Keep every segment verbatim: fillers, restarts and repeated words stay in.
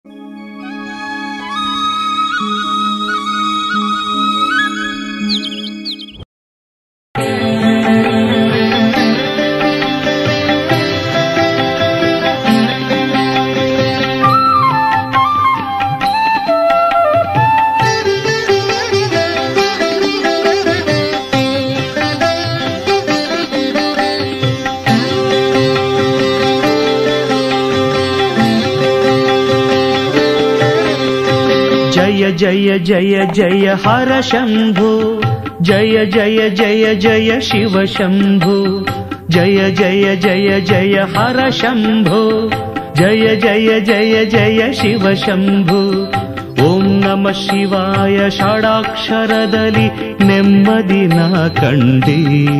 जय जय जय हर शंभो, जय जय जय जय शिव शंभो, जय जय जय जय हर शंभो, जय जय जय जय शिव शंभो। ओम नमः शिवाय षडाक्षरदली ನೆಮ್ಮದಿನ ಕಂಡಿ,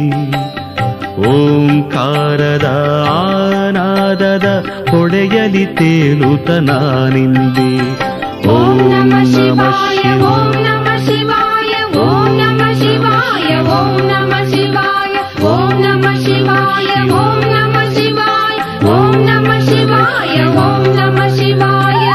ಓಂಕಾರದ ಆನಾದದ ಹೊಡೆಯಲಿ ತೇಲುತ ನಾನಿಂದೆ. ಓಂ ನಮಃ ಶಿವಾಯ, ಓಂ ನಮಃ ಶಿವಾಯ, ಓಂ ನಮಃ ಶಿವಾಯ, ಓಂ ನಮಃ ಶಿವಾಯ, ಓಂ ನಮಃ ಶಿವಾಯ, ಓಂ ನಮಃ ಶಿವಾಯ, ಓಂ ನಮಃ ಶಿವಾಯ, ಓಂ ನಮಃ ಶಿವಾಯ.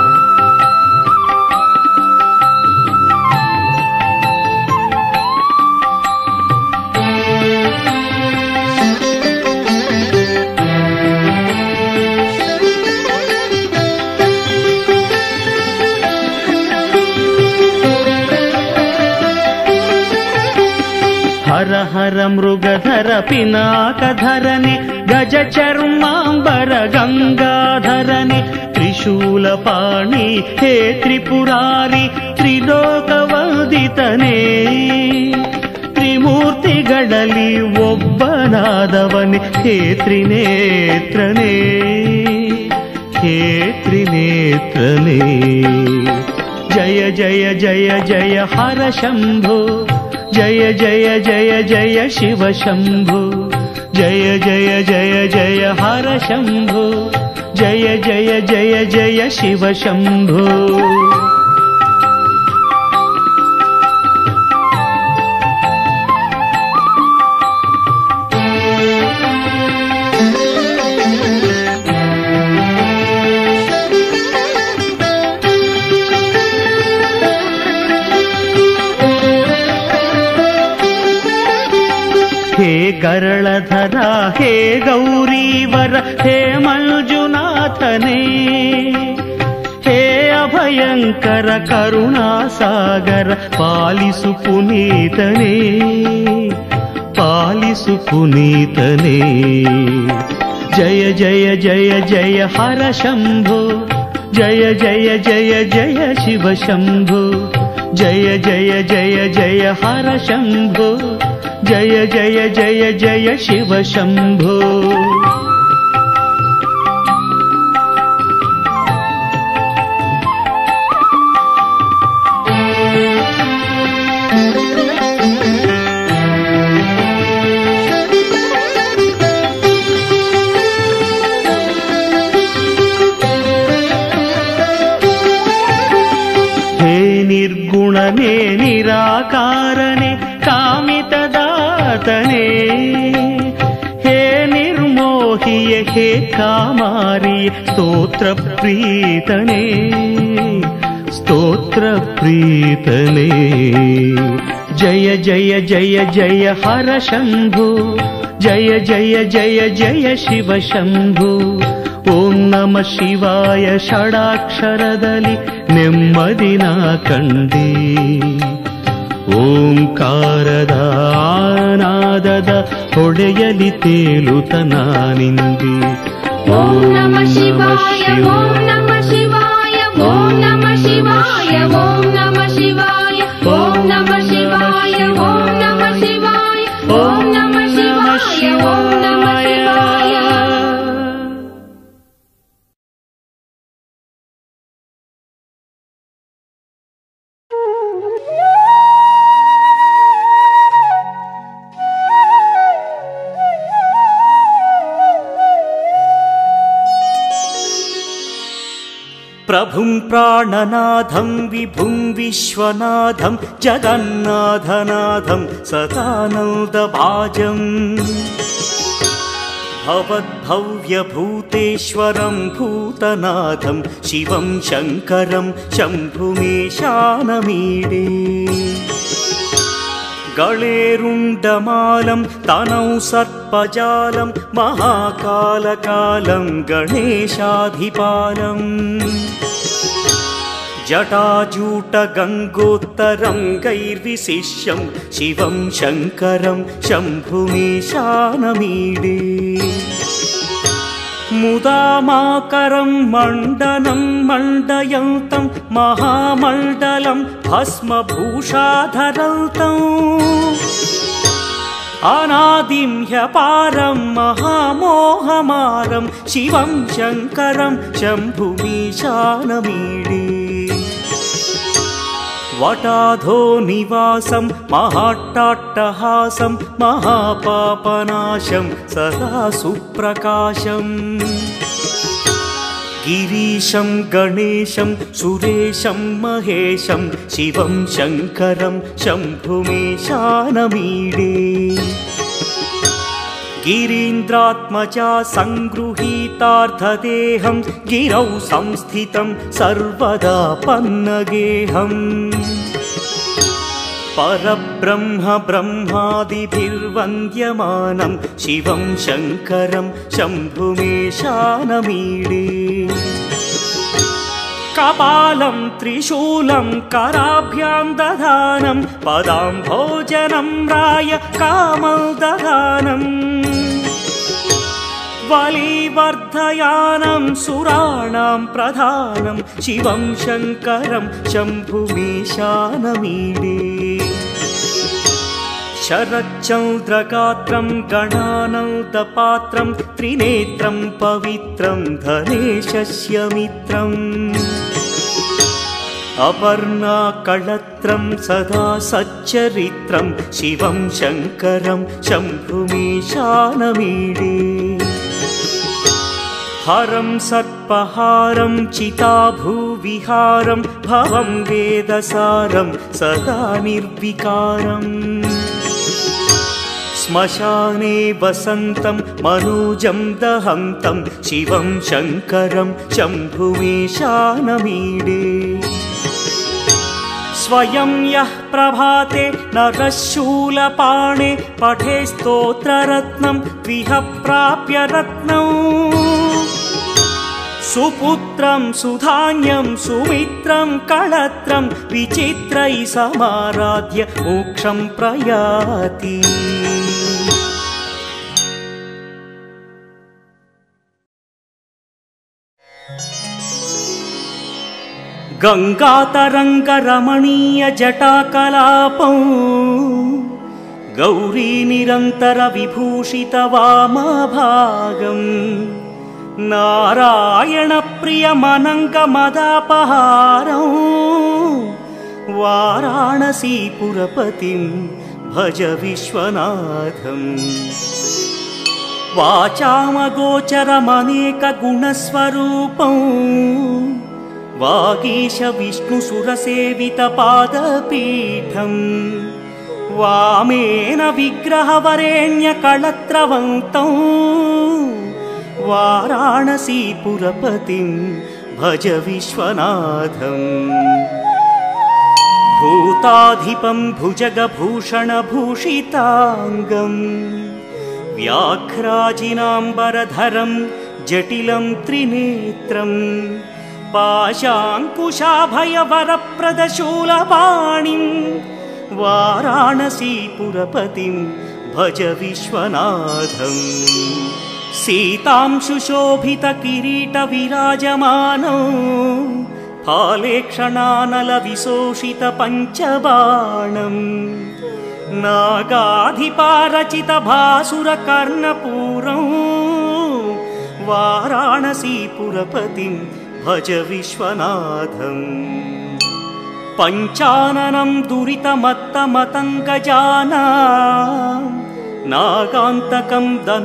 ಹರ ಹರ ಮೃಗಧರ ಪಿನಾಕಧರನೆ, ಗಜ ಚರ್ಮಾಂಬರ ಗಂಗಾಧರನೆ, ತ್ರಿಶೂಲಪಾಣಿ ಹೇ ತ್ರಿಪುರಾರಿ, ತ್ರಿಲೋಕವಂದಿತನೇ. ತ್ರಿಮೂರ್ತಿಗಳಲ್ಲಿ ಒಬ್ಬನಾದವನೇ ಹೇ ತ್ರಿನೇತ್ರನೇ, ಹೇ ತ್ರಿನೇತ್ರನೇ. ಜಯ ಜಯ ಜಯ ಜಯ ಹರ ಶಂಭೋ, जय जय जय जय शिव शंभो, जय जय जय जय हर शंभो, जय जय जय जय शिव शंभो. ಹೇ ಗರಳಧರ ಹೇ ಗೌರೀವರ ಹೇ ಮಂಜುನಾಥನೇ, ಹೇ ಅಭಯಂಕರ ಕರುಣಾಸಾಗರ ಪಾಲಿಸು ಪುನೀತನೇ, ಪಾಲಿಸು ಪುನೀತನೇ. ಜಯ ಜಯ ಜಯ ಜಯ ಹರ ಶಂಭೋ, ಜಯ ಜಯ ಜಯ ಜಯ ಶಿವ ಶಂಭೋ, ಜಯ ಜಯ ಜಯ ಜಯ ಹರ ಶಂಭೋ, जय जय जय जय शिव शंभो. हे निर्गुणने निराकारने कामितदातने, हे निर्मोहिये हे कामारिये स्तोत्र प्रीतने, स्तोत्र प्रीतने. जय जय जय जय हर शंभो, जय जय जय जय शिव शंभो. ಓಂ ನಮಃ ಶಿವಾಯ ಷಡಾಕ್ಷರದಲ್ಲಿ ನೆಮ್ಮದಿನ ಕಂಡಿ, ಓಂಕಾರದ ಆನಾದದ ಹೊಡೆಯಲಿ ತೇಲುತ ನಾನಿಂದಿ. ಓಂ ನಮಃ ಶಿವಾಯ, ಓಂ ನಮಃ ಶಿವಾಯ, ಓಂ ನಮಃ ಶಿವಾಯ, ಓಂ ನಮಃ ಶಿವಾಯ, ಓಂ ನಮಃ ಶಿವಾಯ, ಓಂ ನಮಃ ಶಿವಾಯ, ಓಂ ನಮಃ ಶಿವಾಯ, ಓಂ ನಮಃ ಶಿವಾಯ. प्रभुं प्राणनाथं विभुं विश्वनाथं जगन्नाथनाथं सदानन्दभाजम्, भवद्भव्यभूतेश्वरं भूतनाथं शिवं शङ्करं शम्भुमीशानमीडे गळेरुण्डमालं तनौ सर्पजालं महाकालकालं गणेशाधिपालम् जटाजूटगङ्गोत्तरं गैर्विशिष्यं शिवं शङ्करं शम्भुमीशानमीडे मुदामाकरं मण्डनं मण्डयन्तं महामण्डलं भस्मभूषाधरन्तम् अनादिं ह्यपारं महामोहमारं शिवं शङ्करं शम्भुमीशानमीडे वटाधो निवासं महाट्टाट्टहासं महापापनाशं सदा सुप्रकाशम् गिरीशं गणेशं सुरेशं महेशं शिवं शङ्करं शम्भुमीशानमीडे गिरीन्द्रात्मजा सङ्गृहीतार्थदेहं गिरौ संस्थितं सर्वदा पन्नगेहम् परब्रह्म ब्रह्मादिभिर्वन्द्यमानं शिवं शङ्करं शम्भुमीशानमीडे कपालं त्रिशूलं कराभ्यां दधानं पदाम्भोजनं राय कामदधानम् बलिवर्धयानं सुराणां प्रधानं शिवं शङ्करं शम्भुमीशानमीडे शरच्चन्द्रगात्रं गणानन्दपात्रं त्रिनेत्रं पवित्रं धनेशस्य मित्रम् अपर्णाकळत्रं सदा सच्चरित्रं शिवं शङ्करं शम्भुमीशानमीडे हरं सर्पहारं चिताभूविहारं भवं वेदसारं सदा निर्विकारम् श्मशाने वसन्तं मनोजं दहन्तं शिवं शङ्करं शम्भुमीशानमीडे स्वयं यः प्रभाते नरः शूलपाणे पठे स्तोत्ररत्नं त्विह प्राप्य रत्नम् सुपुत्रं सुधान्यं सुमित्रं कळत्रं विचित्रैः समाराध्य मोक्षं प्रयाति गंगातरंगरमणीय जटाकलापं गौरी निरंतर विभूषित वामभागं नारायण प्रिय मनंग मदापहारं वाराणसीपुरपतिं भज विश्वनाथं वाचामगोचरमनेक गुणस्वरूपं वागीश विष्णुसुरसेवित पादपीठं वामेन विग्रहवरेण्य कळत्रवन्तं वाराणसीपुरपतिं भज विश्वनाथं भूताधिपं भुजगभूषणभूषिताङ्गं व्याघ्राजिनाम्बरधरं जटिलं त्रिनेत्रं पाशाङ्कुशाभयवरप्रदशूलपाणिं वाराणसीपुरपतिं भज विश्वनाथं सीतां सुशोभितकिरीटविराजमानं फालेक्षणानलविशोषितपञ्चबाणं नागाधिपारचितभासुरकर्णपूरं वाराणसीपुरपतिं भज विश्वनाथं पञ्चाननं दुरितमत्तमतङ्गजानां नागान्तकं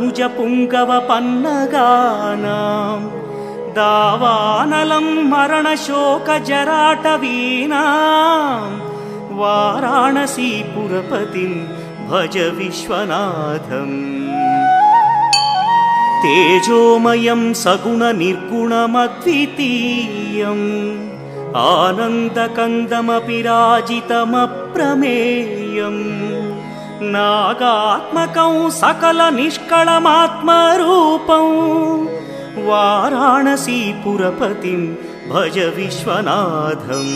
दनुजपुङ्गवपन्नगानां दावानलं मरणशोकजराटवीनां वाराणसीपुरपतिं भज विश्वनाथं ತೇಜೋಮಯಂ ಸಗುಣ ನಿರ್ಗುಣಮದ್ವಿತೀಯಂ ಆನಂದಕಂದಮಪಿ ರಾಜಿತಮಪ್ರಮೇಯಂ ನಾಗಾತ್ಮಕಂ ಸಕಲ ನಿಷ್ಕಳಮಾತ್ಮರೂಪಂ ವಾರಾಣಸೀಪುರಪತಿಂ ಭಜ ವಿಶ್ವನಾಥಂ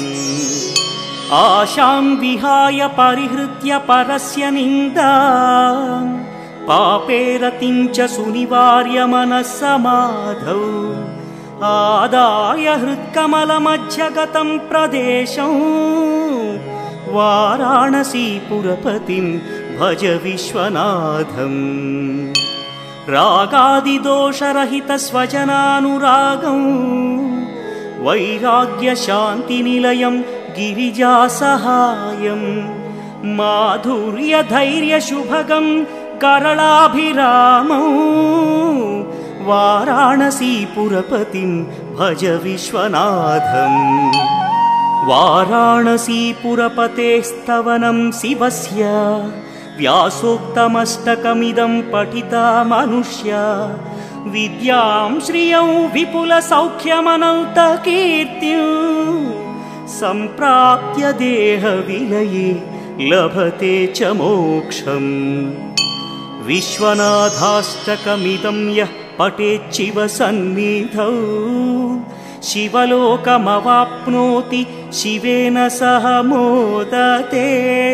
ಆಶಾಂ ವಿಹಾಯ ಪರಿಹೃತ್ಯ ಪರಸ್ಯ ನಿಂದಾಂ ಪಾಪೇ ರತಿಂ ಚ ಸುನಿವಾರ್ಯ ಮನಸ್ಸಮಾಧೌ ಆದಾಯ ಹೃತ್ಕಮಲಮಧ್ಯಗತಂ ಪ್ರದೇಶಂ ವಾರಾಣಸೀಪುರಪತಿಂ ಭಜ ವಿಶ್ವನಾಥಂ ರಾಗಾದಿದೋಷರಹಿತ ಸ್ವಜನಾನುರಾಗಂ ವೈರಾಗ್ಯ ಶಾಂತಿನಿಲಯಂ ಗಿರಿಜಾಸಹಾಯಂ ಮಾಧುರ್ಯ ಧೈರ್ಯ ಶುಭಗಂ ಕರಳಾಭಿರಾಮಂ ವಾರಾಣಸೀಪುರಪತಿಂ ಭಜ ವಿಶ್ವನಾಥಂ ವಾರಾಣಸೀಪುರಪತೇಸ್ತವನಂ ಶಿವಸ್ಯ ವ್ಯಾಸೋಕ್ತಮಷ್ಟಕಮಿದಂ ಪಠಿತಾ ಮನುಷ್ಯ ವಿದ್ಯಾಂ ಶ್ರಿಯಂ ವಿಪುಲ ಸೌಖ್ಯಮನಂತ ಕೀರ್ತಿಂ ಸಂಪ್ರಾಪ್ಯ ದೇಹ ವಿಲಯೇ ಲಭತೆ ಚ ಮೋಕ್ಷಂ ವಿಶ್ವನಾಥಾಷ್ಟಕಮಿದಂ ಯಃ ಪಠೇಚ್ಚಿವ ಸನ್ನಿಧೌ ಶಿವಲೋಕಮವಾಪ್ನೋತಿ ಶಿವೇನ ಸಹ ಮೋದತೆ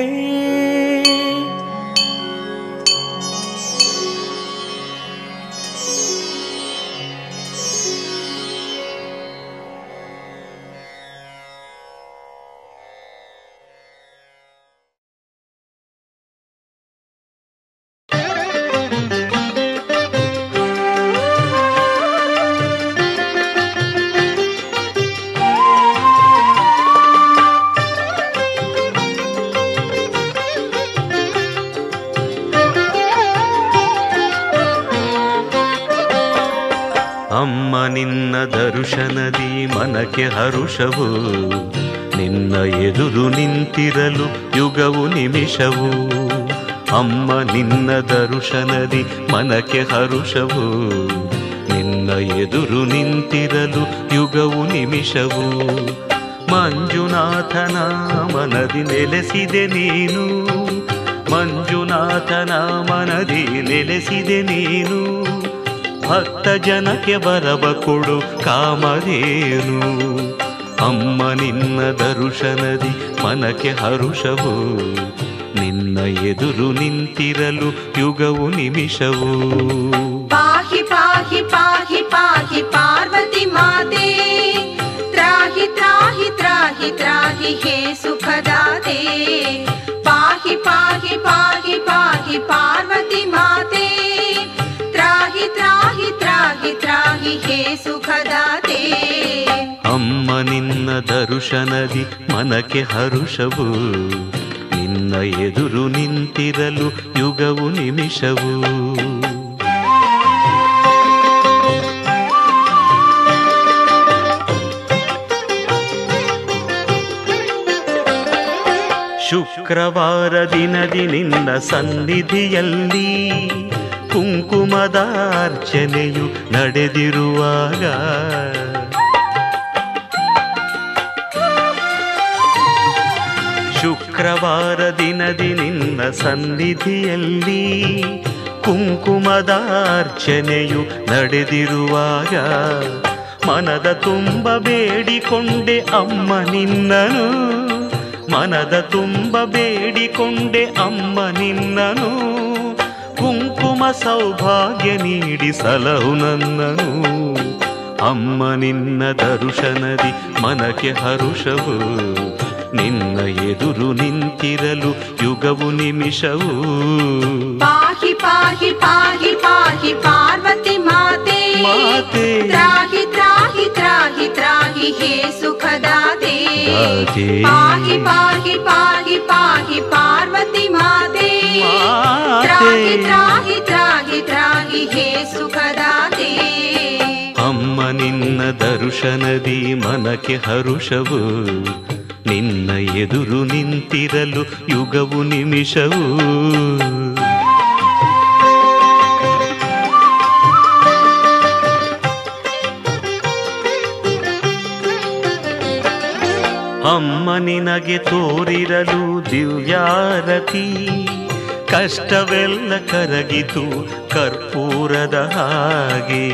ಅಮ್ಮ ನಿನ್ನ ದರ್ಶನದಿ ಮನಕ್ಕೆ ಹರುಷವು, ನಿನ್ನ ಎದುರು ನಿಂತಿರಲು ಯುಗವು ನಿಮಿಷವು. ಅಮ್ಮ ನಿನ್ನ ದರ್ಶನದಿ ಮನಕ್ಕೆ ಹರುಷವು, ನಿನ್ನ ಎದುರು ನಿಂತಿರಲು ಯುಗವು ನಿಮಿಷವು. ಮಂಜುನಾಥನ ಮನದಿ ನೆಲೆಸಿದೆ ನೀನು, ಮಂಜುನಾಥನ ಮನದಿ ನೆಲೆಸಿದೆ ನೀನು. ಭಕ್ತ ಜನಕ್ಕೆ ಬರವ ಕೊಡು ಕಾಮಧೇನು. ಅಮ್ಮ ನಿನ್ನ ದರ್ಶನದಿ ಮನಕ್ಕೆ ಹರುಷವು, ನಿನ್ನ ಎದುರು ನಿಂತಿರಲು ಯುಗವು ನಿಮಿಷವು. ಪಾಹಿ ಪಾಹಿ ಪಾಹಿ ಪಾಹಿ ಪಾರ್ವತಿ ಮಾತೆ, ತ್ರಾಹಿ ತ್ರಾಹಿ ತ್ರಾಹಿ ತ್ರಾಹಿ ಹೇ ಸುಖದಾತೆ. ಪಾಹಿ ಪಾಹಿ ಪಾಹಿ ಪಾಹಿ ಪಾರ್ವತಿ ಮಾತೆ, ತ್ರಾಹಿ ತ್ರಾಹಿ ತ್ರಾಹಿ ತ್ರಾಹಿ ಹೇ ಸುಖದಾತೆ. ಅಮ್ಮ ನಿನ್ನ ದರ್ಶನದಿ ಮನಕ್ಕೆ ಹರುಷವು, ನಿನ್ನ ಎದುರು ನಿಂತಿರಲು ಯುಗವು ನಿಮಿಷವು. ಶುಕ್ರವಾರ ದಿನದಿ ನಿನ್ನ ಸನ್ನಿಧಿಯಲ್ಲಿ ಕುಂಕುಮದ ಅರ್ಚನೆಯು ನಡೆದಿರುವಾಗ, ಶುಕ್ರವಾರ ದಿನದಿ ನಿನ್ನ ಸನ್ನಿಧಿಯಲ್ಲಿ ಕುಂಕುಮದ ಅರ್ಚನೆಯು ನಡೆದಿರುವಾಗ, ಮನದ ತುಂಬ ಬೇಡಿಕೊಂಡೆ ಅಮ್ಮ ನಿನ್ನನು, ಮನದ ತುಂಬ ಬೇಡಿಕೊಂಡೆ ಅಮ್ಮ ನಿನ್ನನು. ಕುಂಕುಮ ಸೌಭಾಗ್ಯ ನೀಡಿ ಸಲಹು ನನ್ನನು. ಅಮ್ಮ ನಿನ್ನ ದರ್ಶನದಿ ಮನಕ್ಕೆ ಹರುಷವು, ನಿನ್ನ ಎದುರು ನಿಂತಿರಲು ಯುಗವು ನಿಮಿಷವು. ಪಾಹಿ ಪಾಹಿ ಪಾಹಿ ಪಾಹಿ ಪಾರ್ವತಿ ಮಾತೆ, ಮಾತೆ ತ್ರಾಹಿ ತ್ರಾಹಿ ತ್ರಾಹಿ ತ್ರಾಹಿ ಹೇ ಸುಖದಾತೆ. ದಾತೆ. ಪಾಹಿ ಪಾಹಿ ಪಾಹಿ ಪಾಹಿ ಪಾರ್ವತಿ ಮಾತೆ, ಮಾತೆ. ತ್ರಾಹಿ ತ್ರಾಹಿ ತ್ರಾಹಿ ತ್ರಾಹಿ ಹೇ ಸುಖದಾತೆ. ಅಮ್ಮ ನಿನ್ನ ದರ್ಶನದಿ ಮನಕ್ಕೆ ಹರುಷವು, ನಿನ್ನ ಎದುರು ನಿಂತಿರಲು ಯುಗವು ನಿಮಿಷವು. ಅಮ್ಮ ನಿನಗೆ ತೋರಿರಲು ದಿವ್ಯಾರತಿ, ಕಷ್ಟವೆಲ್ಲ ಕರಗಿತು ಕರ್ಪೂರದ ಹಾಗೆ.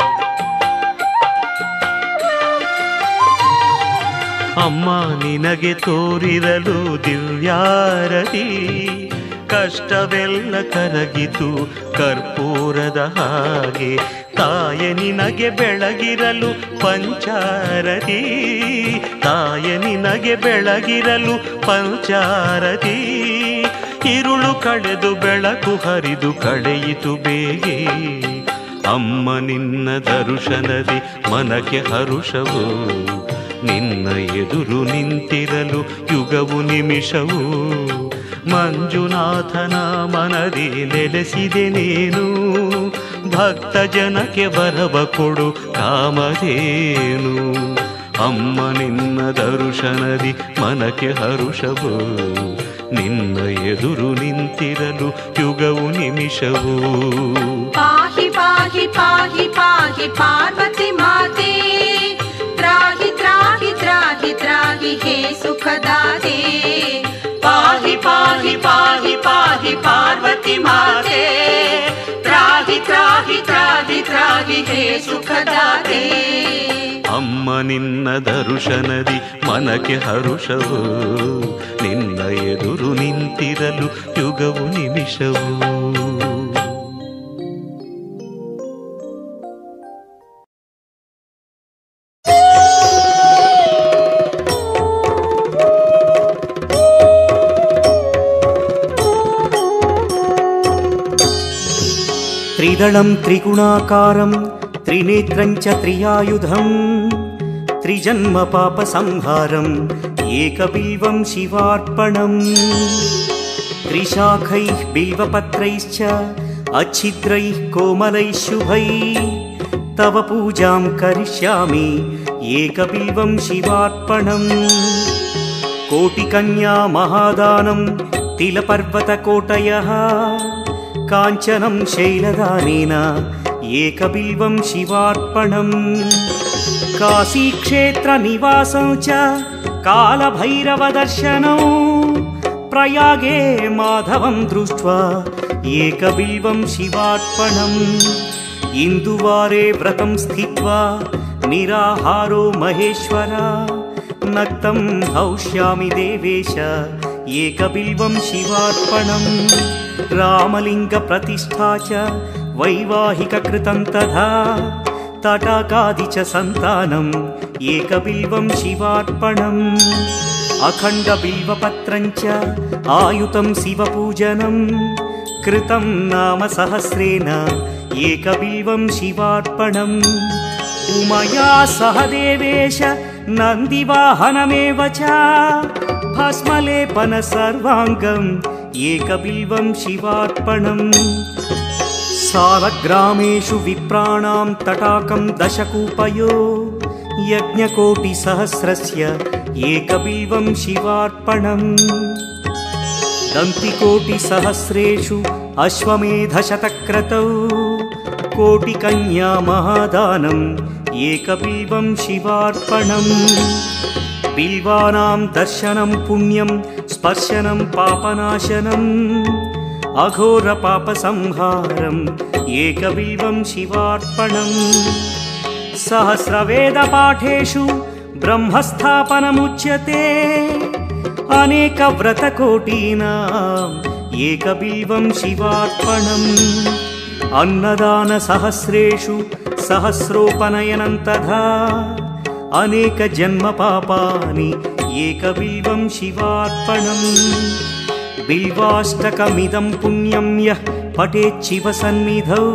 ಅಮ್ಮ ನಿನಗೆ ತೋರಿರಲು ದಿವ್ಯಾರತಿ, ಕಷ್ಟವೆಲ್ಲ ಕರಗಿತು ಕರ್ಪೂರದ ಹಾಗೆ. ತಾಯ ನಿನಗೆ ಬೆಳಗಿರಲು ಪಂಚಾರತಿ, ತಾಯ ನಿನಗೆ ಬೆಳಗಿರಲು ಪಂಚಾರತಿ. ഇരുಳು ಕಳೆದು ಬೆಳಕು ಹರಿದು ಕಳೆಯಿತು ಬೇಗೆ. ಅಮ್ಮ ನಿನ್ನ ದರ್ಶನದಿ ಮನಕ್ಕೆ ಹರುಷವು, ನಿನ್ನ ಎದುರು ನಿಂತಿರಲು ಯುಗವು ನಿಮಿಷವು. ಮಂಜುನಾಥನ ಮನದಿ ನೆಲೆಸಿದೆ ನೀನು, ಭಕ್ತ ಜನಕ್ಕೆ ಬರವ ಕೊಡು ಕಾಮಧೇನು. ಅಮ್ಮ ನಿನ್ನ ದರ್ಶನದಿ ಮನಕ್ಕೆ ಹರುಷವು, ನಿನ್ನ ಎದುರು ನಿಂತಿರಲು ಯುಗವು ನಿಮಿಷವು. ಪಾಹಿ ಪಾಹಿ ಪಾಹಿ ಪಾಹಿ ಪಾರ್ವತಿ ಮಾತೆ, ತ್ರಾಹಿ ತ್ರಾಹಿ ತ್ರಾಹಿ ತ್ರಾಹಿ ಹೇ ಸುಖದಾತೆ. ಪಾಹಿ ಪಾಹಿ ಪಾಹಿ ಪಾಹಿ ಪಾರ್ವತಿ ಮಾತೆ, ತ್ರಾಹಿ ತ್ರಾಹಿ ತ್ರಾಹಿ ತ್ರಾಹಿ ಹೇ ಸುಖದಾತೆ. ಅಮ್ಮ ನಿನ್ನ ದರ್ಶನದಿ ಮನಕ್ಕೆ ಹರುಷವು, ನಿನ್ನ ಎದುರು ನಿಂತಿರಲು ಯುಗವು ನಿಮಿಷವು. ತ್ರಿದಳಂ ತ್ರಿಗುಣಾಕಾರಂ ತ್ರಿನೇತ್ರಂಚ ತ್ರಿಯಾಯುಧಂ, ತ್ರಿಜನ್ಮ ಪಾಪ ಸಂಹಾರಂ ಏಕಬಿಲ್ವಂ ಶಿವಾರ್ಪಣಂ. ತ್ರಿಶಾಖೈಃ ಬಿಲ್ವಪತ್ರೈಶ್ಚ अच्छिद्रैः कोमलैः शुभैः, तव पूजां करिष्यामि एकबिल्वं शिवार्पणम्. कोटिकन्या महादानं तिलपर्वतकोटयः, काञ्चनं शैलदानेन एकबिल्वं शिवार्पणम्. काशीक्षेत्रनिवासं च कालभैरवदर्शनौ, प्रयागे माधवं दृष्ट्वा एकबिल्वं शिवार्पणम्. इन्दुवारे व्रतं स्थित्वा निराहारो महेश्वर, नक्तं हौष्यामि देवेश एकबिल्वं शिवार्पणम्. रामलिङ्गप्रतिष्ठा च वैवाहिककृतं तथा, तटाकादि च सन्तानम् एकबिल्वं शिवार्पणम्. अखण्डबिल्वपत्रं च आयुतं शिवपूजनं, कृतं नाम सहस्रेण एकबिल्वं शिवार्पणम्. उमया सह देवेश नन्दिवाहनमेव च, भस्मलेपन सर्वाङ्गम् एकबिल्वं शिवार्पणम्. सालग्रामेषु विप्राणां तटाकं दशकूपयो, यज्ञकोटिसहस्रस्य एकबिल्वं शिवार्पणम्. दन्तिकोटिसहस्रेषु अश्वमेधशतक्रतौ, कोटिकन्या महादानम् एकबिल्वं शिवार्पणम्. बिल्वानां दर्शनं पुण्यं स्पर्शनं पापनाशनम्, अघोरपापसंहारम् एकबिल्वं शिवार्पणम्. सहस्रवेदपाठेषु ब्रह्मस्थापनमुच्यते, अनेकव्रतकोटीनाम् एकबिल्वं शिवार्पणम्. अन्नदानसहस्रेषु सहस्रोपनयनं तथा, अनेकजन्मपापानि एकबिल्वं शिवार्पणम्. बिल्वाष्टकमिदं पुण्यं यः पठेच्छिवसन्निधौ,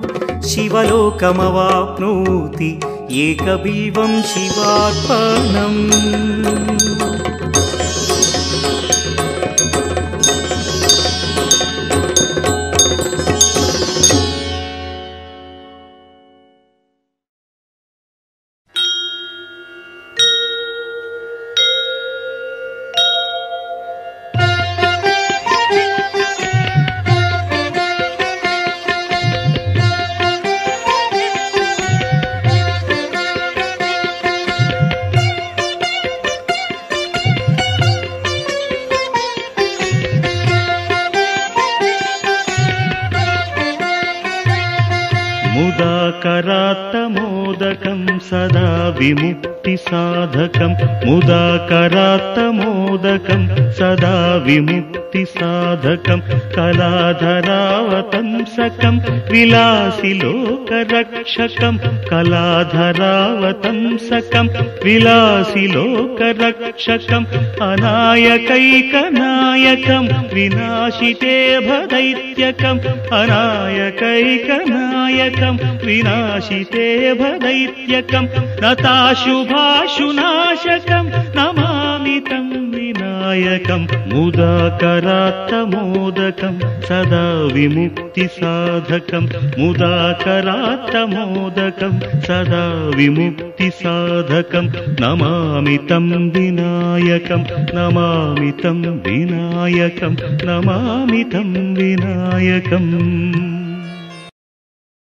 शिवलोकमवाप्नोति एकबिल्वं शिवार्पणम्. मुदाकरात्तमोदकं सदा विमुक्तिसाधकं मुदाकरात्तमोदकं सदा विमुक्तिसाधकं कलाधरावतंसकं विलासिलोकरक्षकं कलाधरावतंसकं विलासिलोकरक्षकं अनायकैकनायकं विनाशिते भदैत्यकम् अनायकैकनायकं विनाशिते भदैत्यकं नताशुभाशुनाशकं नमामि तं विनायकं मुदाकरात्तमोदकं सदा विमुक्तिसाधकं मुदाकरात्तमोदकं सदा विमुक्तिसाधकं नमामि तं विनायकं नमामि तं विनायकं नमामि तं विनायकम्